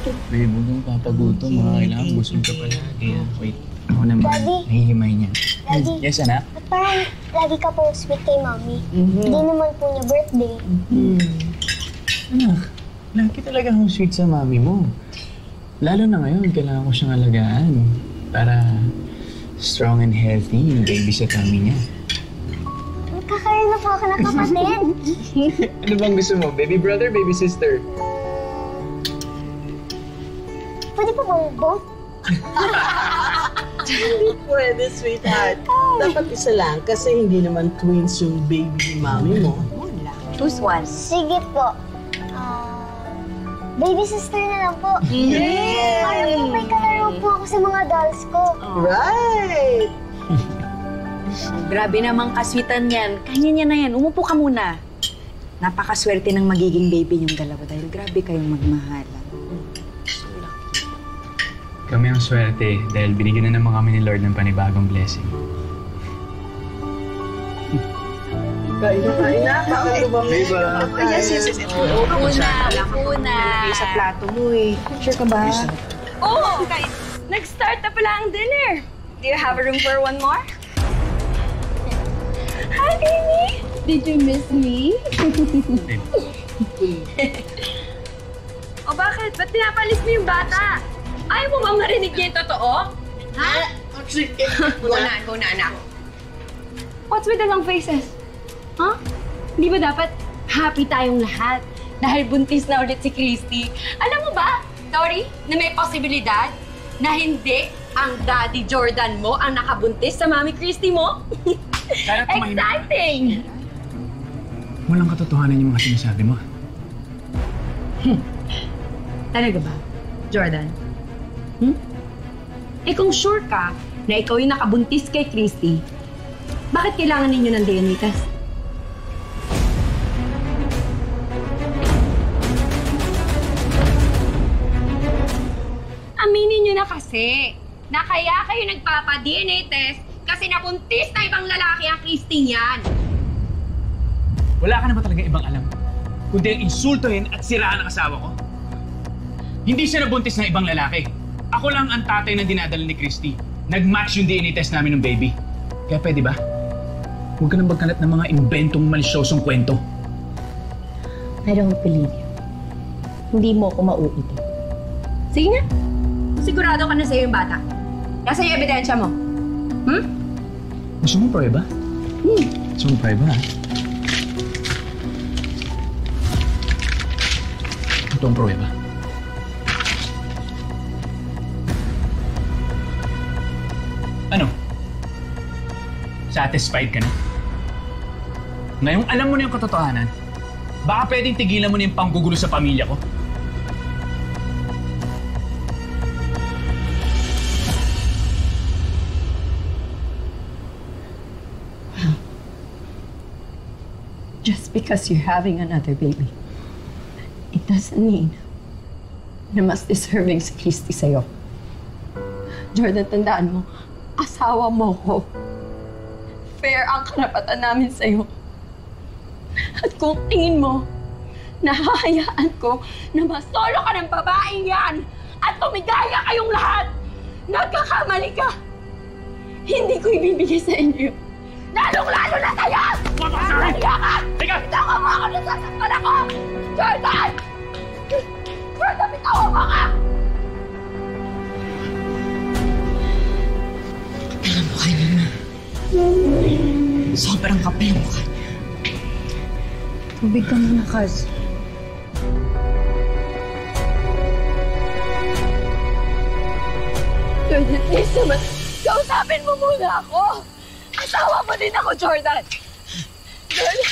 Babe, huwag kang papagutom ha. Kailangan busog ka palagi. Wait, ako naman. Daddy. Nahihimay niya. Daddy. Yes, anak? Ba't parang lagi ka po sweet kay Mami? Hindi naman po niya birthday. Anak, lagi talaga akong sweet sa mami mo. Lalo na ngayon, kailangan ko siyang alagaan para strong and healthy yung baby sa tummy niya. Magkakaroon na po ako ng kapatid. Ano bang gusto mo? Baby brother, baby sister? Pwede po bang both? Hindi pwede, sweetheart. Dapat isa lang kasi hindi naman twins yung baby ni mami mo. Choose one. Sige po. Baby sister na lang po. Para po may kalaro po ako sa mga dolls ko. Right! Grabe namang kaswitan yan. Kanya niya na yan. Umupo ka muna. Napakaswerte ng magiging baby niyong dalawa dahil grabe kayong magmahalan. Kami ang swerte dahil binigyan na naman kami ni Lord ng panibagong blessing. Kain na. Yes. Upo na. Sa plato mo eh. Sure ka ba? Oh, guys! Nag-start na pala ang dinner. Do you have a room for one more? Hi, baby! Did you miss me? O bakit? Ba't pinapalis mo yung bata? Ayaw mo bang marinig niya yung totoo? Ha? Go na, anak. What's with the long faces? Huh? Di ba dapat happy tayong lahat? Dahil buntis na ulit si Christy. Alam mo ba, Tori, na may posibilidad na hindi ang Daddy Jordan mo ang nakabuntis sa Mami Christy mo? Exciting! Walang katotohanan yung mga sinasabi mo. Talaga ba, Jordan? Eh kung sure ka na ikaw yung nakabuntis kay Christy, bakit kailangan ninyo ng DNA test? Aminin nyo na kasi na kaya kayo nagpapa-DNA test kasi nabuntis na ibang lalaki ang Christy niyan. Wala ka na ba talaga ibang alam? Kundi ang insultuhin at siraan ang asawa ko? Hindi siya nabuntis ng ibang lalaki. Ako lang ang tatay na dinadala ni Christy. Nag-match yung DNA test namin ng baby. Kaya pwede ba? Huwag ka nang magkalat ng mga inventong malisyosong kwento. I don't believe you. Hindi mo ako mauuto. Sige nga. Sigurado ka na sa'yo yung bata. Nasa yung ebidensya mo. Gusto mong prueba? Gusto mong prueba, ha? Ito ang prueba. Ano? Satisfied ka na? Ngayong alam mo na yung katotohanan, baka pwedeng tigilan mo na yung panggugulo sa pamilya ko? Just because you're having another baby, it doesn't mean na mas deserving si Christy sa'yo. Jordan, tandaan mo, asawa mo ko. Fair ang karapatan namin sa'yo. At kung tingin mo, nahahayaan ko na masolo ka ng babaeng yan at tumigaya kayong lahat, nagkakamali ka. Hindi ko ibibigay sa inyo. Lalong-lalo na sa'yo! Naliya ka! Bitawan mo ako! Nasasaktan ako! Jordan! Jordan, bitawan mo ka! Kapal ang mukha niya, ma. Sobrang kapal ang mukha niya. Tubig ka muna, Kaz. Jordan, please naman, kausapin mo muna ako! Asawa mo din ako, Jordan! Jordan!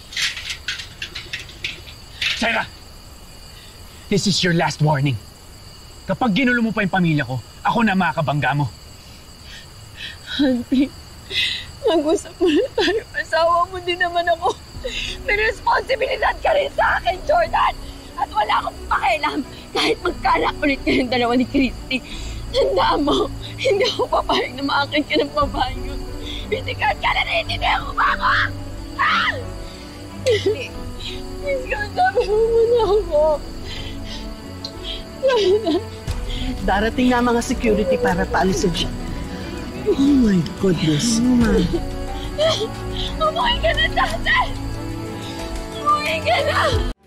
Sarah! This is your last warning. Kapag ginulo mo pa yung pamilya ko, ako na makakabangga mo. Hanpi, mag-usap mo na tayo. Asawa mo din naman ako. May responsibilidad ka rin sa akin, Jordan! At wala akong pakialam kahit magkaanak ulit kayong dalawa ni Christy. Tandaan mo, hindi ako papayag na maakin ka ng babae yun. Hindi ka na naiintindihan mo ba ako? Ah! Please, kausapin mo muna ako. Darating na mga security para paalisin siya. Oh my goodness. Umuwi ka na, tatay! Umuwi ka na!